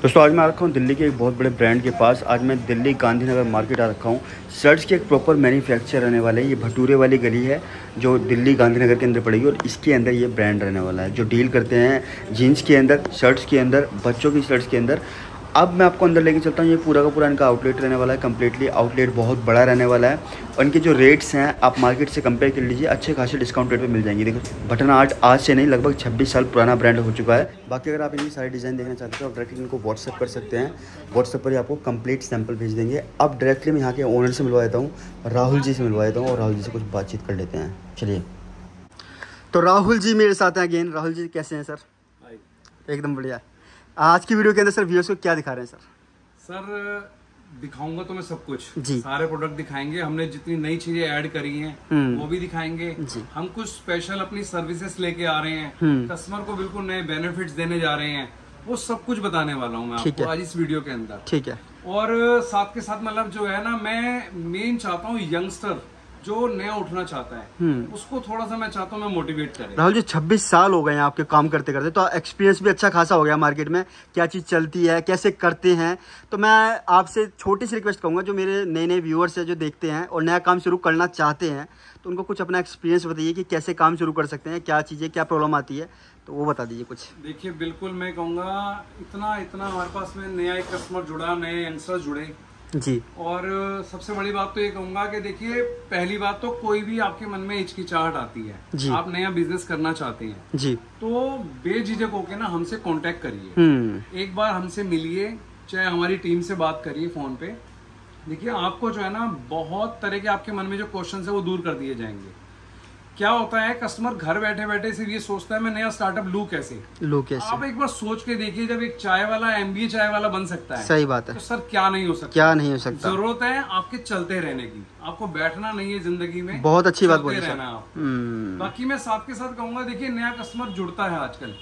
दोस्तों आज मैं आ रखा हूँ दिल्ली के एक बहुत बड़े ब्रांड के पास। आज मैं दिल्ली गांधीनगर मार्केट आ रखा हूँ। शर्ट्स के एक प्रॉपर मैन्युफैक्चर रहने वाले हैं। ये भटूरे वाली गली है जो दिल्ली गांधीनगर के अंदर पड़ेगी और इसके अंदर ये ब्रांड रहने वाला है जो डील करते हैं जीन्स के अंदर, शर्ट्स के अंदर, बच्चों की शर्ट्स के अंदर। अब मैं आपको अंदर लेके चलता हूँ। ये पूरा का पूरा इनका आउटलेट रहने वाला है। कम्प्लीटली आउटलेट बहुत बड़ा रहने वाला है और इनके जो रेट्स हैं आप मार्केट से कंपेयर कर लीजिए, अच्छे खासे डिस्काउंट रेट पे मिल जाएंगे। देखो बटन आर्ट आज से नहीं लगभग 26 साल पुराना ब्रांड हो चुका है। बाकी अगर आप इनकी सारी डिज़ाइन देखना चाहते हो तो डायरेक्टली इनको व्हाट्सअप कर सकते हैं। व्हाट्सअप पर ही आपको कंप्लीट सैंपल भेज देंगे। अब डायरेक्टली मैं यहाँ के ओनर से मिलवा देता हूँ, राहुल जी से मिलवा देता हूँ और राहुल जी से कुछ बातचीत कर लेते हैं। चलिए, तो राहुल जी मेरे साथ हैं अगेन। राहुल जी कैसे हैं सर? एकदम बढ़िया। आज की वीडियो के अंदर सर व्यूअर्स को क्या दिखा रहे हैं सर? सर दिखाऊंगा तो मैं सब कुछ जी। सारे प्रोडक्ट दिखाएंगे। हमने जितनी नई चीजें ऐड करी हैं वो भी दिखाएंगे जी। हम कुछ स्पेशल अपनी सर्विसेज लेके आ रहे हैं, कस्टमर को बिल्कुल नए बेनिफिट्स देने जा रहे हैं। वो सब कुछ बताने वाला हूँ मैं आपको आज इस वीडियो के अंदर। ठीक है। और साथ के साथ मतलब जो है ना, मैं मेन चाहता हूँ यंगस्टर जो नया उठना चाहता है उसको थोड़ा सा मैं चाहता हूँ मैं मोटिवेट करें। राहुल जी 26 साल हो गए हैं आपके काम करते करते, तो एक्सपीरियंस भी अच्छा खासा हो गया मार्केट में, क्या चीज़ चलती है, कैसे करते हैं। तो मैं आपसे छोटी सी रिक्वेस्ट करूंगा, जो मेरे नए नए व्यूअर्स हैं जो देखते हैं और नया काम शुरू करना चाहते हैं, तो उनको कुछ अपना एक्सपीरियंस बताइए कि कैसे काम शुरू कर सकते हैं, क्या चीज़ें, क्या प्रॉब्लम आती है, तो वो बता दीजिए कुछ। देखिए बिल्कुल मैं कहूँगा इतना हमारे पास में नया एक कस्टमर जुड़ा, नए यंगस्टर जुड़े जी। और सबसे बड़ी बात तो ये कहूंगा कि देखिए पहली बात तो कोई भी आपके मन में हिचकिचाहट आती है, आप नया बिजनेस करना चाहते हैं जी, तो बेझिझक होके ना हमसे कांटेक्ट करिए। एक बार हमसे मिलिए, चाहे हमारी टीम से बात करिए फोन पे। देखिए आपको जो है ना बहुत तरह के आपके मन में जो क्वेश्चन है वो दूर कर दिए जाएंगे। क्या होता है, कस्टमर घर बैठे बैठे सिर्फ ये सोचता है मैं नया स्टार्टअप लूं कैसे। आप एक बार सोच के देखिए, जब एक चाय वाला MBA चाय वाला बन सकता है, सही बात है, तो सर क्या नहीं हो सकता, क्या नहीं हो सकता। जरूरत है आपके चलते रहने की, आपको बैठना नहीं है जिंदगी में। बहुत अच्छी बात बोली रहना आप। बाकी मैं साथ के साथ कहूंगा, देखिए नया कस्टमर जुड़ता है आजकल,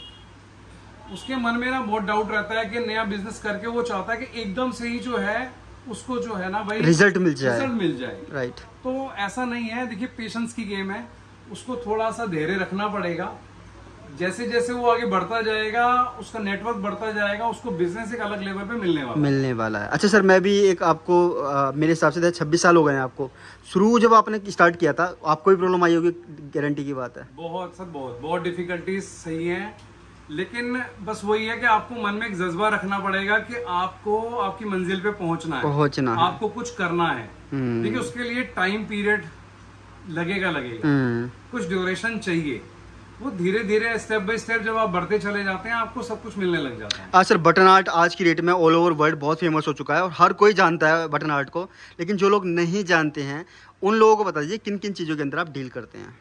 उसके मन में ना बहुत डाउट रहता है कि नया बिजनेस करके वो चाहता है कि एकदम से ही जो है उसको जो है ना भाई रिजल्ट मिल जाए। राइट, तो ऐसा नहीं है। देखिए पेशेंस की गेम है, उसको थोड़ा सा धैर्य रखना पड़ेगा। जैसे जैसे वो आगे बढ़ता जाएगा, उसका नेटवर्क बढ़ता जाएगा, उसको बिजनेस एक अलग लेवल पे मिलने वाला है। अच्छा सर, मैं भी एक आपको मेरे हिसाब से 26 साल हो गए हैं आपको। शुरू जब आपने स्टार्ट किया था आपको भी प्रॉब्लम आई होगी, गारंटी की बात है। बहुत सर, बहुत डिफिकल्टीज सही है, लेकिन बस वही है कि आपको मन में एक जज्बा रखना पड़ेगा कि आपको आपकी मंजिल पे पहुंचना है, आपको कुछ करना है। देखिए उसके लिए टाइम पीरियड लगेगा, कुछ ड्यूरेशन चाहिए। वो धीरे धीरे स्टेप बाय स्टेप जब आप बढ़ते चले जाते हैं आपको सब कुछ मिलने लग जाता है। आज सर बटन आर्ट आज की डेट में ऑल ओवर वर्ल्ड बहुत फेमस हो चुका है और हर कोई जानता है बटन आर्ट को, लेकिन जो लोग नहीं जानते हैं उन लोगों को बता दीजिए किन किन चीजों के अंदर आप डील करते हैं।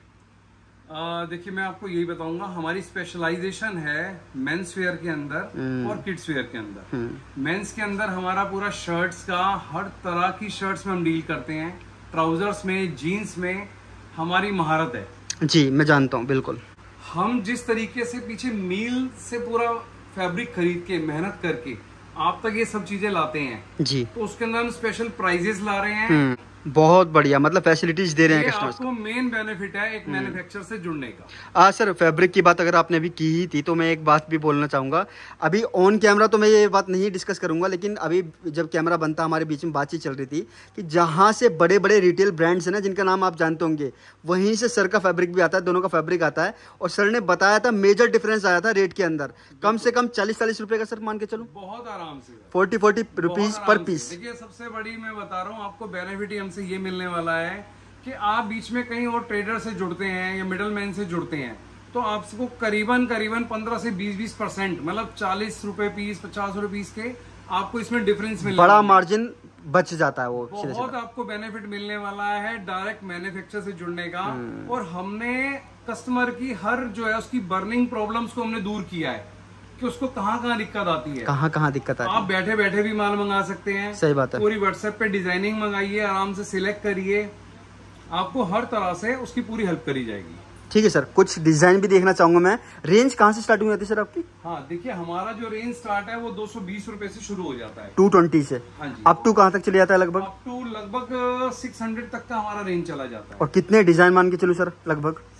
देखिए मैं आपको यही बताऊंगा, हमारी स्पेशलाइजेशन है मेंस वेयर के अंदर और किड्स वेयर के अंदर। मेंस के अंदर हमारा पूरा शर्ट्स का, हर तरह की शर्ट्स में हम डील करते हैं। ट्राउजर्स में, जीन्स में हमारी महारत है जी, मैं जानता हूँ बिल्कुल। हम जिस तरीके से पीछे मील से पूरा फैब्रिक खरीद के मेहनत करके आप तक ये सब चीजें लाते हैं जी, तो उसके अंदर हम स्पेशल प्राइजेस ला रहे हैं। बहुत बढ़िया, मतलब फैसिलिटीज दे रहे हैं कस्टमर्स को। मेन बेनिफिट है एक मैन्युफैक्चरर से जुड़ने का। सर फैब्रिक की बात अगर आपने अभी की ही थी तो मैं एक बात भी बोलना चाहूंगा। अभी ऑन कैमरा तो मैं ये बात नहीं डिस्कस करूंगा, लेकिन अभी जब कैमरा बनता हमारे बीच में बातचीत चल रही थी कि जहां से बड़े बड़े रिटेल ब्रांड्स हैं ना जिनका नाम आप जानते होंगे, वहीं से सर का फैब्रिक भी आता है, दोनों का फैब्रिक आता है। और सर ने बताया था मेजर डिफरेंस आया था रेट के अंदर, कम से कम 40-40 रुपए का सर मान के चलो, बहुत आराम से 40-40 रुपीज पर पीस। देखिए सबसे बड़ी मैं बता रहा हूँ आपको बेनिफिट हमसे ये मिलने वाला है कि आप बीच में कहीं और ट्रेडर से जुड़ते हैं या मिडल मैन से जुड़ते हैं तो आपको करीबन 15 से 20% मतलब 40 रुपए पीस, 50 रुपए पीस के आपको इसमें डिफरेंस मिलने, बड़ा मार्जिन बच जाता है। वो बहुत आपको बेनिफिट मिलने वाला है डायरेक्ट मैन्युफैक्चरर से जुड़ने का। और हमने कस्टमर की हर जो है उसकी बर्निंग प्रॉब्लम्स को हमने दूर किया है कि उसको कहाँ दिक्कत आती है, कहाँ दिक्कत आती है। आप बैठे बैठे भी माल मंगा सकते हैं, सही बात है। पूरी व्हाट्सएप पे डिजाइनिंग मंगाइए, आराम से सिलेक्ट करिए, आपको हर तरह से उसकी पूरी हेल्प करी जाएगी। ठीक है सर, कुछ डिजाइन भी देखना चाहूंगा मैं। रेंज कहाँ से स्टार्टिंग होती है सर आपकी? हाँ देखिए हमारा जो रेंज स्टार्ट है वो 220 रुपए से शुरू हो जाता है, 220 से। हाँ जी। अप टू कहाँ तक चले जाता है? लगभग अप टू लगभग 600 तक का हमारा रेंज चला जाता है। और कितने डिजाइन मान के चलो सर? लगभग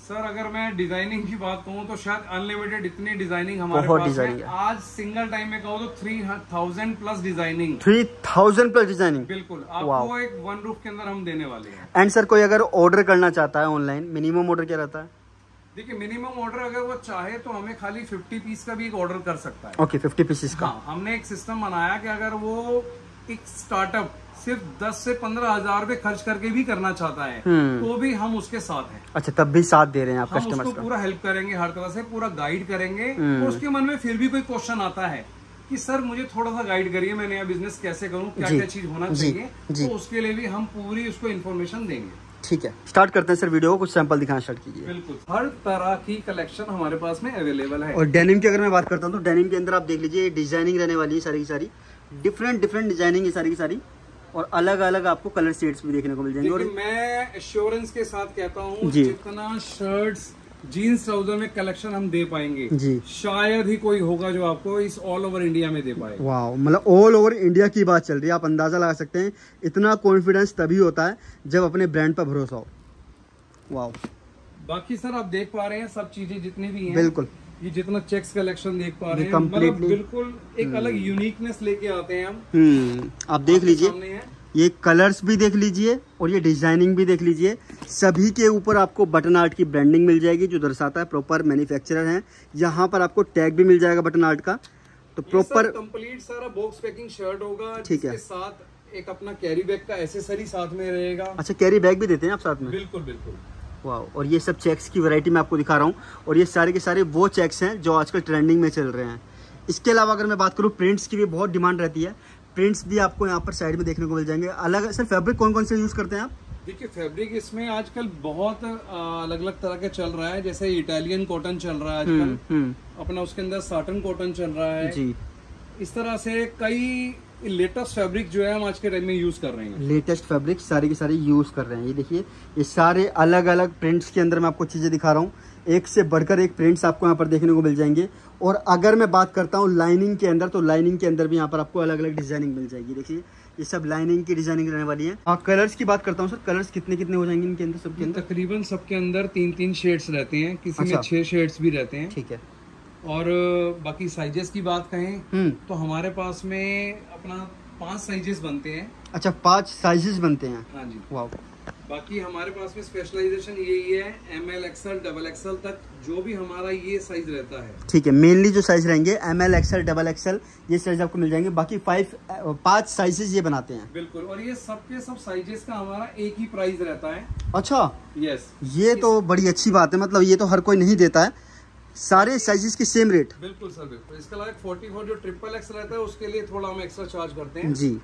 सर अगर मैं डिजाइनिंग की बात कहूँ तो शायद अनलिमिटेड इतनी डिजाइनिंग हमारे पास है। आज सिंगल टाइम में कहो तो 3000 प्लस डिजाइनिंग। 3000 प्लस डिजाइनिंग, बिल्कुल आपको एक वन रूफ के अंदर हम देने वाले हैं। एंड सर कोई अगर ऑर्डर करना चाहता है ऑनलाइन, मिनिमम ऑर्डर क्या रहता है? देखिए मिनिमम ऑर्डर अगर वो चाहे तो हमें खाली 50 पीस का भी एक ऑर्डर कर सकता है। ओके 50 पीसेस का। हाँ, हमने एक सिस्टम बनाया कि अगर वो एक स्टार्टअप सिर्फ 10 से 15 हजार रुपए खर्च करके भी करना चाहता है तो भी हम उसके साथ हैं। अच्छा, तब भी साथ दे रहे हैं आप कस्टमर्स का? हम उसको पूरा हेल्प करेंगे, हर तरह से पूरा गाइड करेंगे। तो उसके मन में फिर भी कोई क्वेश्चन आता है कि सर मुझे थोड़ा सा गाइड करिए, मैं नया बिजनेस कैसे करूँ, क्या क्या चीज होना चाहिए, तो उसके लिए भी हम पूरी उसको इन्फॉर्मेशन देंगे। ठीक है, स्टार्ट करते हैं सर वीडियो को। कुछ सैंपल दिखाना स्टार्ट कीजिए। बिल्कुल, हर तरह की कलेक्शन हमारे पास में अवेलेबल है। और डेनिम की अगर मैं बात करता हूँ तो डेनिम के अंदर आप देख लीजिए डिजाइनिंग रहने वाली है सारी की सारी, डिफरेंट डिजाइनिंग है सारी की सारी, और अलग अलग आपको कलर शेड्स भी देखने को मिल जाएंगे। और मैं एश्योरेंस के साथ कहता हूँ जितना शर्ट्स जीन्स ट्राउजर में कलेक्शन हम दे पाएंगे जी, शायद ही कोई होगा जो आपको इस ऑल ओवर इंडिया में दे पाए। वाह, मतलब ऑल ओवर इंडिया की बात चल रही है। आप अंदाजा लगा सकते हैं इतना कॉन्फिडेंस तभी होता है जब अपने ब्रांड पर भरोसा हो। वाह, बाकी सर आप देख पा रहे हैं सब चीजें जितनी भी हैं, बिल्कुल ये जितना चेक्स कलेक्शन देख पा रहे हैं, मतलब बिल्कुल एक अलग यूनिकनेस लेके आते हैं हम। आप देख लीजिए, ये कलर्स भी देख लीजिए और ये डिजाइनिंग भी देख लीजिए। सभी के ऊपर आपको बटन आर्ट की ब्रांडिंग मिल जाएगी जो दर्शाता है प्रॉपर मैन्युफैक्चरर है। यहाँ पर आपको टैग भी मिल जाएगा बटन आर्ट का। तो प्रॉपर कंप्लीट सारा बॉक्स पैकिंग शर्ट होगा, ठीक है, साथ एक अपना कैरी बैग का एसेसरी साथ में रहेगा। अच्छा, कैरी बैग भी देते हैं आप साथ में? बिल्कुल बिल्कुल। वाह, और ये सब चेक्स की वैरायटी मैं आपको दिखा रहा हूँ, और ये सारे के सारे वो चेक्स हैं जो आजकल ट्रेंडिंग में चल रहे हैं। इसके अलावा अगर मैं बात करूँ प्रिंट्स की भी बहुत डिमांड रहती है, प्रिंट्स भी आपको यहाँ पर साइड में देखने को मिल जाएंगे। अलग सर फैब्रिक कौन कौन से यूज करते हैं आप? देखिए फैब्रिक इसमें आजकल बहुत अलग अलग तरह के चल रहा है, जैसे इटालियन कॉटन चल रहा है आजकल, अपना उसके अंदर साटन कॉटन चल रहा है जी। इस तरह से कई लेटेस्ट फैब्रिक जो है हम आज के टाइम में यूज कर रहे हैं। लेटेस्ट फैब्रिक सारी की सारी यूज कर रहे हैं। ये देखिए, ये सारे अलग अलग प्रिंट्स के अंदर मैं आपको चीजें दिखा रहा हूँ। एक से बढ़कर एक प्रिंट्स आपको यहाँ पर देखने को मिल जाएंगे। और अगर मैं बात करता हूँ लाइनिंग के अंदर, तो लाइनिंग के अंदर भी यहाँ पर आपको अलग अलग डिजाइनिंग मिल जाएगी। देखिए ये सब लाइनिंग की डिजाइनिंग रहने वाली है। और कलर्स की बात करता हूँ सर, कलर्स कितने कितने हो जाएंगे इनके अंदर? सबके अंदर तकरीबन सबके अंदर 3-3 शेड्स रहते हैं, किसी में 6 शेड्स भी रहते हैं। ठीक है। और बाकी साइजेस की बात कहें तो हमारे पास में अपना 5 साइजेस बनते हैं। अच्छा, 5 साइजेस बनते हैं? हाँ जी। वाह। बाकी हमारे पास में स्पेशलाइजेशन यही है, ML, XL, XXL तक जो भी हमारा ये साइज रहता है। ठीक है, मेनली जो साइज रहेंगे ML, XL, XXL ये साइज आपको मिल जाएंगे। बाकी 5 साइजेस ये बनाते हैं। बिल्कुल, और ये सबके सब साइजेस का हमारा एक ही प्राइस रहता है। अच्छा, यस, ये तो बड़ी अच्छी बात है। मतलब ये तो हर कोई नहीं देता है, सारे साइजेस के सेम रेट। बिल्कुल सर, बिल्कुल। इसके अलावा 44 जो XXX रहता है उसके लिए थोड़ा हम एक्स्ट्रा चार्ज करते हैं जी।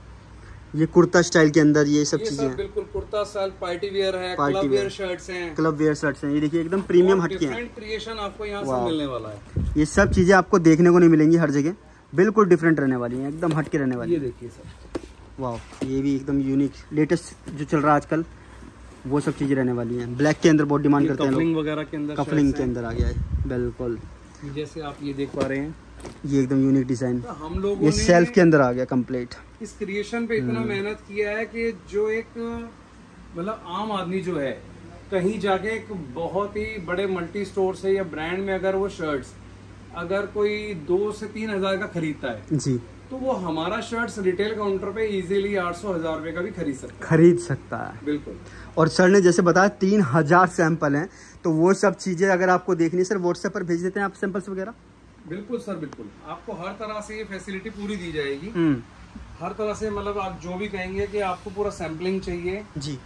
ये कुर्ता स्टाइल के अंदर ये सब चीजें, बिल्कुल कुर्ता स्टाइल, पार्टी वेयर है, क्लब वेयर शर्ट्स हैं। क्लब वेयर शर्ट्स हैं, ये देखिए एकदम प्रीमियम हटके हैं। क्रिएशन आपको यहाँ से मिलने वाला है। ये सब चीजें आपको देखने को नहीं मिलेंगी हर जगह, बिल्कुल डिफरेंट रहने वाली है, एकदम हटके रहने वाली है। ये देखिए सर, वाह, ये भी एकदम यूनिक लेटेस्ट जो चल रहा है आजकल वो सब चीजें रहने वाली हैं। ब्लैक के अंदर बहुत डिमांड करते हैं लोग, कपलिंग वगैरह के अंदर, कपलिंग के अंदर आ गया है। बिल्कुल, जैसे आप ये देख पा रहे हैं, ये एकदम यूनिक डिजाइन तो हम लोग ये सेल्फ के अंदर आ गया कंप्लीट। इस क्रिएशन पे इतना मेहनत किया है कि जो एक मतलब आम आदमी जो है कहीं जाके एक बहुत ही बड़े मल्टी स्टोर से या ब्रांड में अगर वो शर्ट्स अगर कोई 2 से 3 हजार का खरीदता है जी, तो वो हमारा शर्ट्स रिटेल काउंटर पे इजीली 800-1000 रुपए का भी खरीद सकता है। बिल्कुल। और सर ने जैसे बताया 3000 सैंपल हैं, तो वो सब चीजें अगर आपको देखनी है सर व्हाट्सएप पर भेज देते हैं आप सैंपल्स वगैरह? बिल्कुल सर, बिल्कुल। आपको हर तरह से ये फैसिलिटी पूरी दी जाएगी। हर तरह से, मतलब आप जो भी कहेंगे कि आपको पूरा सैम्पलिंग चाहिए जी,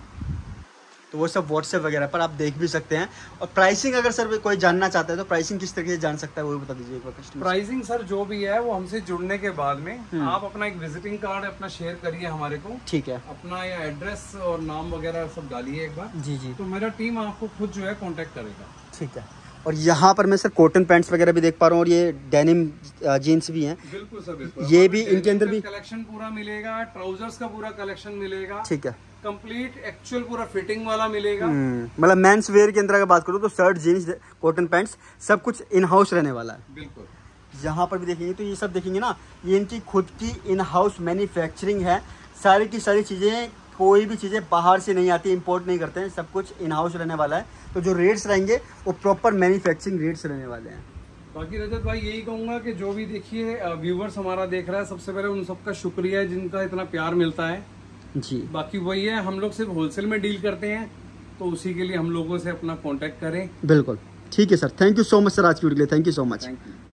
तो वो सब व्हाट्सएप वगैरह पर आप देख भी सकते हैं। और प्राइसिंग अगर सर कोई जानना चाहता है तो प्राइसिंग किस तरीके से जान सकता है वो भी बता दीजिए एक बार। प्राइसिंग सर जो भी है वो हमसे जुड़ने के बाद में आप अपना एक विजिटिंग कार्ड अपना शेयर करिए हमारे को। ठीक है, अपना ये एड्रेस और नाम वगैरह सब डालिए एक बार जी जी, तो मेरा टीम आपको खुद जो है कॉन्टेक्ट करेगा। ठीक है। और यहाँ पर मैं सर कॉटन पैंट्स वगैरह भी देख पा रहा हूँ, और ये डेनिम जीन्स भी हैं। बिल्कुल सर, बिल्कुल। ये भी इनके अंदर भी कलेक्शन पूरा मिलेगा, ट्राउजर्स का पूरा कलेक्शन मिलेगा। ठीक है, कंप्लीट एक्चुअल पूरा फिटिंग वाला मिलेगा। मतलब मेंस वेयर के अंदर अगर बात करूँ तो शर्ट, जीन्स, कॉटन पैंट्स सब कुछ इन हाउस रहने वाला है। बिल्कुल। यहाँ पर भी देखेंगे तो ये सब देखेंगे ना, ये इनकी खुद की इन हाउस मैन्युफैक्चरिंग है। सारी की सारी चीजें कोई भी चीज़ें बाहर से नहीं आती, इंपोर्ट नहीं करते हैं, सब कुछ इन हाउस रहने वाला है। तो जो रेट्स रहेंगे वो प्रॉपर मैन्युफैक्चरिंग रेट्स रहने वाले हैं। बाकी रजत भाई यही कहूँगा कि जो भी देखिए व्यूवर्स हमारा देख रहा है, सबसे पहले उन सबका शुक्रिया है जिनका इतना प्यार मिलता है जी। बाकी वही है, हम लोग सिर्फ होलसेल में डील करते हैं, तो उसी के लिए हम लोगों से अपना कांटेक्ट करें। बिल्कुल ठीक है sir, thank you so much sir आज की वीडियो के लिए, thank you so much. Thank you.